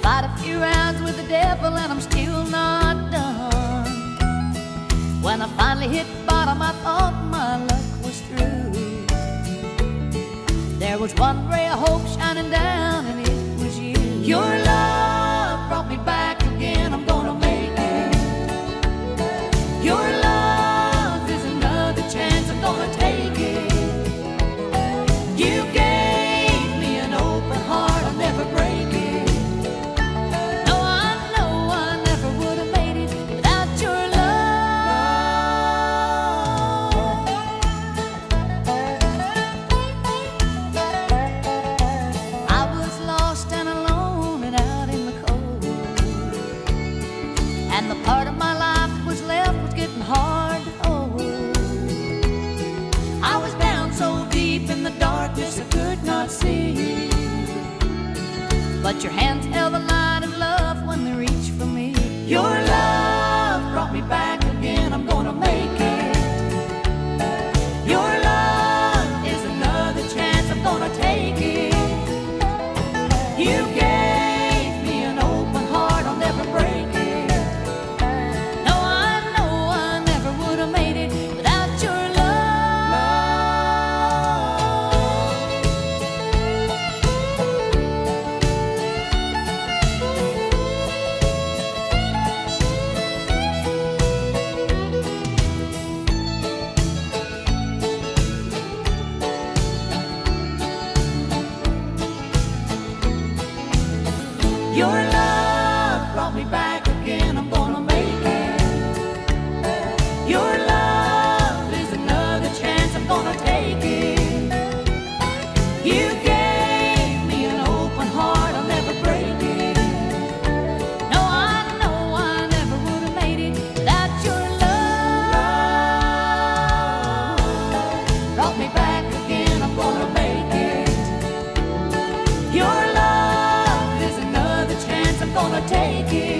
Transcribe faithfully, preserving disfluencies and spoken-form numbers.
fight a few rounds with the devil and I'm still not done. When I finally hit bottom, I thought my luck was through. There was one ray of hope shining down, and it was you. Your love brought me back again. I'm gonna make it. Your love is another chance. I'm gonna take it. You gave me an open heart. I'll never break it. No, I know I never would have made it without your love. I was lost and alone and out in the cold, and the part of my life that was left was getting hard to hold. I was down so deep in the darkness I could not see, but your hands held the light of love when they reached for me. Your love brought me back again. I'm gonna make it. Your love is another chance. I'm gonna take it. You gave me an open heart. I'll never break it. No, I know I never would have made it without your love. Your love brought me back again. I'm gonna make it. Your love is another chance. I'm gonna take it. You gave me an open heart. I'll never break it. No, I know I never would have made it without your love. Brought me back again. I'm gonna make it. Your love is another chance. I'm gonna take it.